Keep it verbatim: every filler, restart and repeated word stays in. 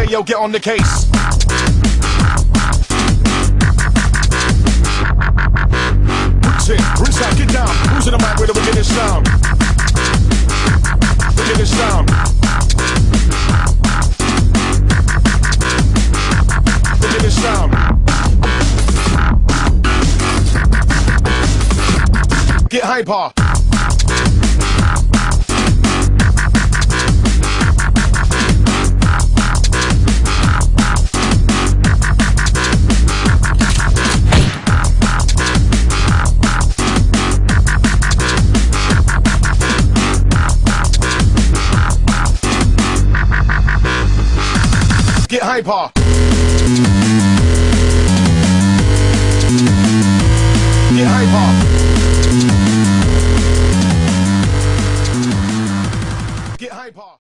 yo, get on the case. Rinse out, get down. Who's in the mic with the wickedest sound? Wickedest sound. Wickedest sound. Get hyper. Get hyper. Get hyper. Get hyper.